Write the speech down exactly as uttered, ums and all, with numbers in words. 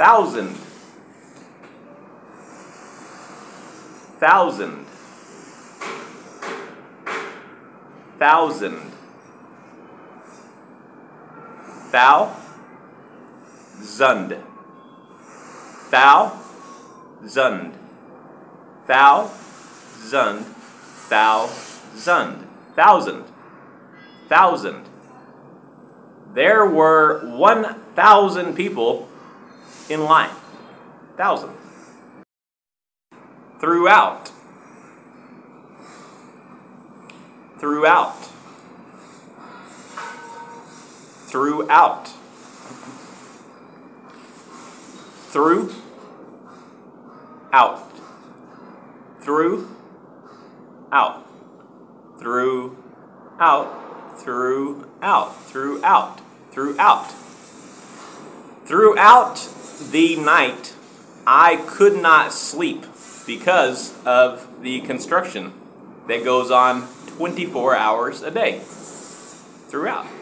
thousand, thousand, thousand, thou, zund, thou, zund, thou, zund, thou, zund, thousand, thousand. There were one thousand people in line. Thousand. Throughout. Throughout. Throughout. Through. Out. Through. Out. Through. Out. Throughout. Throughout. Throughout. Throughout the night, I could not sleep because of the construction that goes on twenty-four hours a day. Throughout.